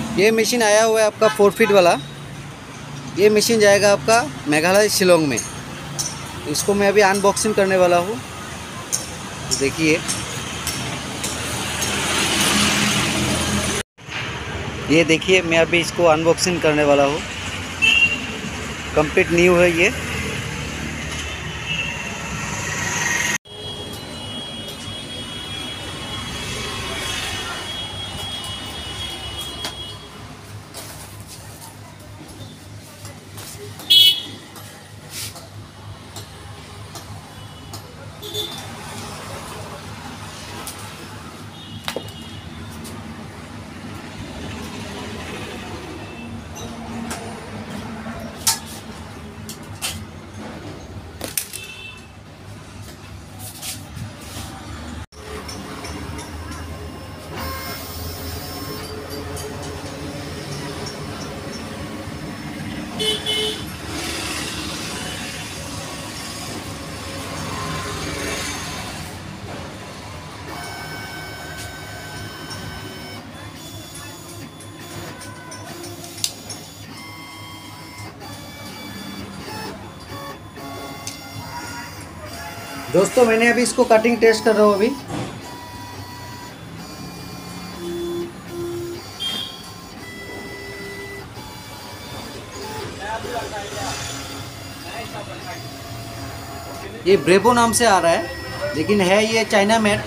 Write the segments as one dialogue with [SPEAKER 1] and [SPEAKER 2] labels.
[SPEAKER 1] ये मशीन आया हुआ है आपका 4 फीट वाला। ये मशीन जाएगा आपका मेघालय शिलोंग में। इसको मैं अभी अनबॉक्सिंग करने वाला हूँ, तो देखिए। ये देखिए, मैं अभी इसको अनबॉक्सिंग करने वाला हूँ। कंप्लीट न्यू है ये। दोस्तों, मैंने अभी इसको कटिंग टेस्ट कर रहा हूँ अभी। ये ब्रेबो नाम से आ रहा है, लेकिन है ये चाइना मेड।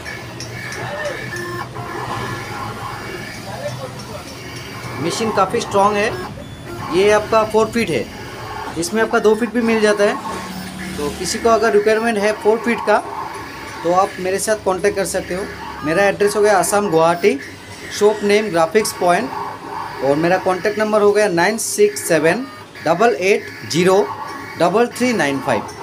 [SPEAKER 1] मशीन काफ़ी स्ट्रॉन्ग है। ये आपका 4 फीट है, इसमें आपका 2 फीट भी मिल जाता है। तो किसी को अगर रिक्वायरमेंट है 4 फीट का, तो आप मेरे साथ कांटेक्ट कर सकते हो। मेरा एड्रेस हो गया Assam Guwahati, shop name graphics point, और मेरा कांटेक्ट नंबर हो गया 9678803395।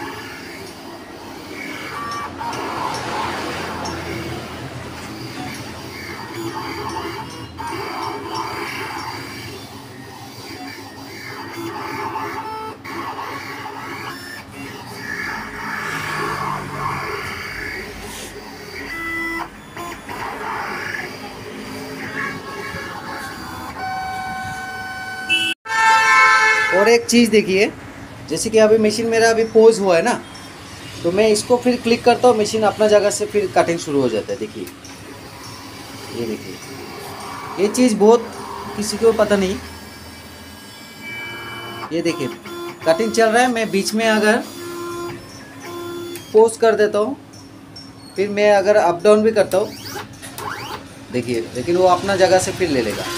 [SPEAKER 1] और एक चीज़ देखिए, जैसे कि अभी मशीन मेरा अभी पोज हुआ है ना, तो मैं इसको फिर क्लिक करता हूँ, मशीन अपना जगह से फिर कटिंग शुरू हो जाता है। देखिए, ये देखिए, ये चीज़ बहुत किसी को पता नहीं। ये देखिए, कटिंग चल रहा है, मैं बीच में अगर पोज कर देता हूँ, फिर मैं अगर अप डाउन भी करता हूँ, देखिए, लेकिन वो अपना जगह से फिर ले लेगा।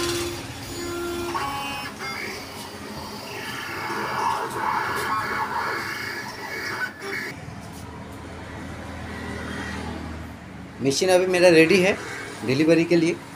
[SPEAKER 1] मशीन अभी मेरा रेडी है डिलीवरी के लिए।